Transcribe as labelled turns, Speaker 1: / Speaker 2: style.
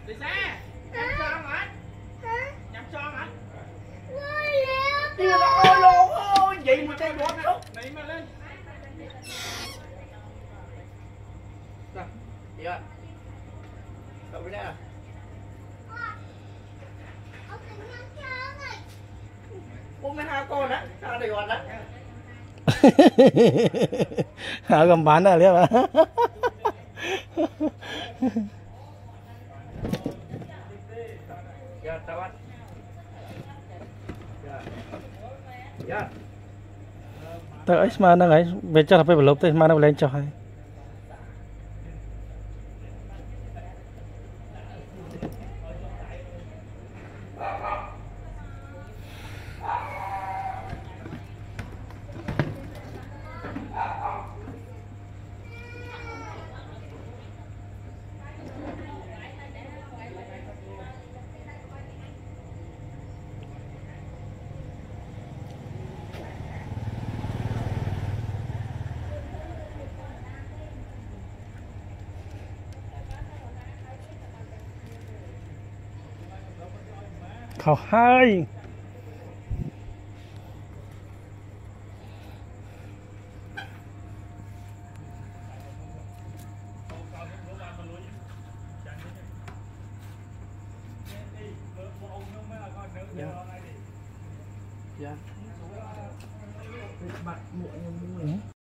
Speaker 1: đi xa nhắm tròn hả nhắm tròn hả
Speaker 2: đi rồi luôn ôi gì mà chơi bột đâu
Speaker 1: đi mà lên
Speaker 2: rồi gì ạ đâu đây nè bố mấy hai con á sao đây còn á
Speaker 3: gambar dah lihat.
Speaker 2: dạ chào anh dạ
Speaker 3: Tới mà nó ấy, về cho phải lốp tới mà nó lên cho hay. Khảo hai.
Speaker 2: dạ dạ mặt muộn